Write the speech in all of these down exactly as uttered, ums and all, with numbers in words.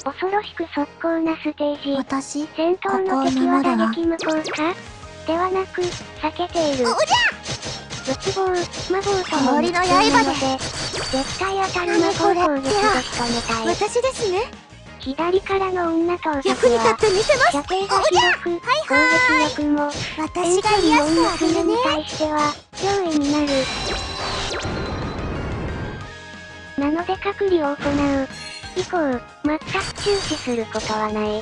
恐ろしく速攻なステージ。 私、 戦闘の敵は打撃無効かではなく、避けている。仏棒、魔棒ともに必要なので、絶対当たる魔法攻撃で仕留めたい。 私ですね。 左からの女盗賊役に立は、 ってみせます。 射程が広く、攻撃力も、 私が癒やしてあげるね。 に対しては、脅威になる。なので隔離を行う。以降、全く注視することはない。あれ？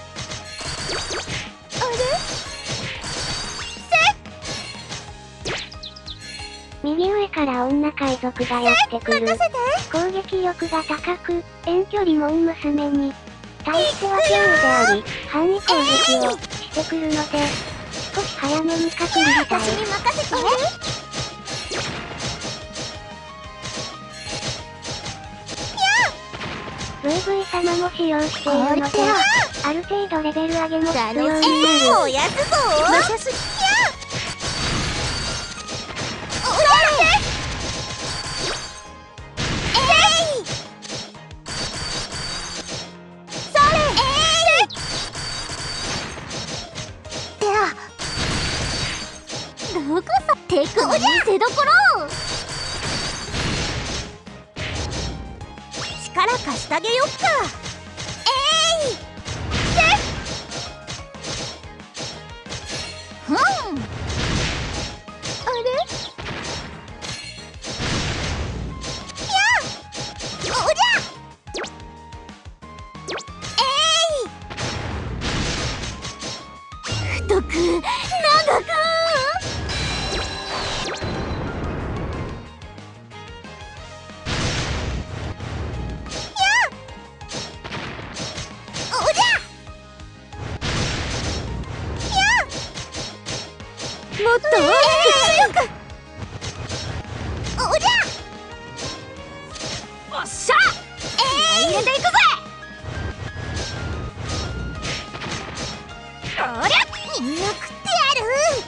右上から女海賊がやってくる。攻撃力が高く、遠距離門娘に対しては強威であり、範囲攻撃をしてくるので、少し早めに隔離したい。 私に任せて。 ブイブイ 様も使用しているので、ある程度レベル上げも必要になる。 おやつぞー。すどこさテクの見せどころ。力貸してあげよっか。えいふん。あれやおりゃえい太く長くもっと大きく強く。おりゃおっしゃえい入れていくぜ。おりゃみんな食ってやる。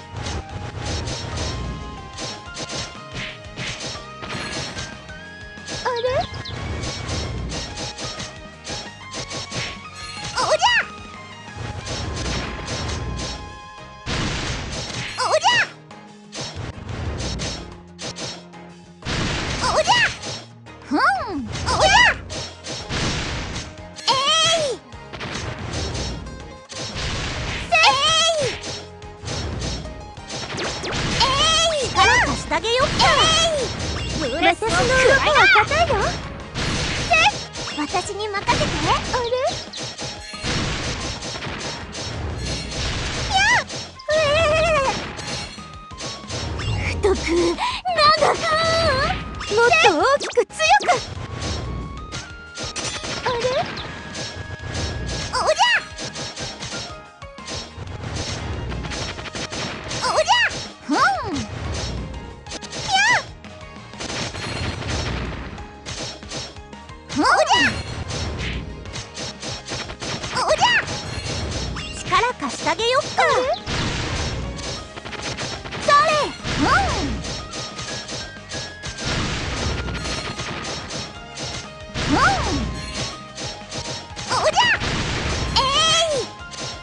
あれおりゃあげよっか。私の鱗は硬いの？私に任せて。あれ？やっ！太く長くもっと大きく強く。あれ？おりゃ！おりゃ！ふん。おりゃおりゃ力貸してあげよっか。それうんうんおりゃえい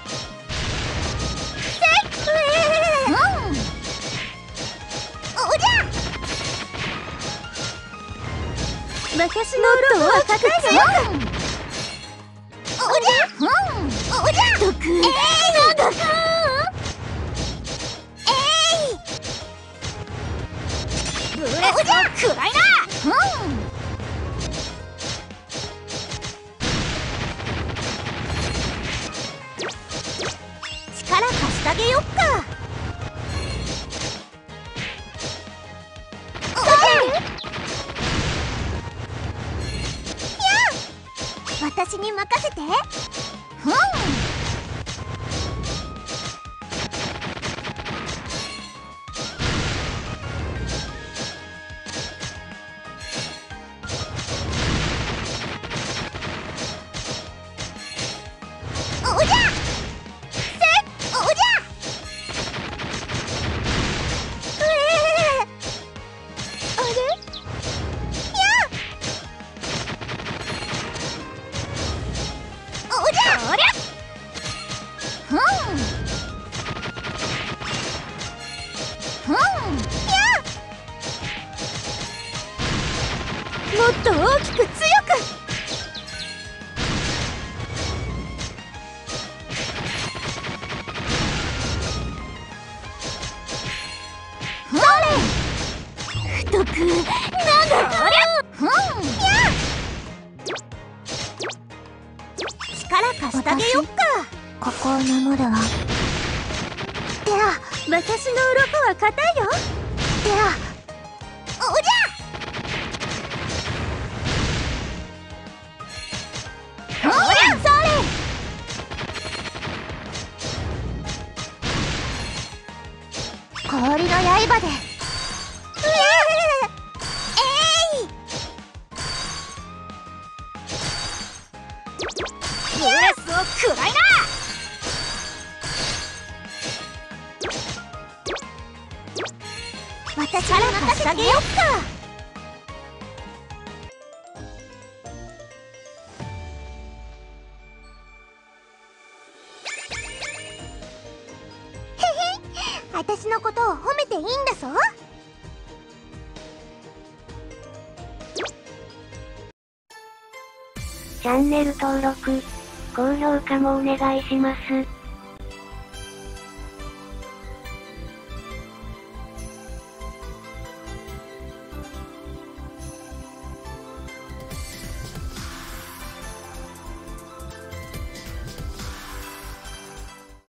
せっうんおりゃ私の鱗は硬いの？おりゃうんおりゃ太く長くえいブレスを食らいな。うん力貸してあげよっか。私に任せて。ふん。おりゃせっおりゃうえあれやっおじゃそりゃふんふんやもっと大きく強くそれ太く長くふんや力貸してあげよっかここを守るわでは私の鱗は硬いよではおじゃほらそれ氷の刃でえいブレスを食らいな私に任せてあげよっか私のことを褒めていいんだぞチャンネル登録、高評価もお願いします。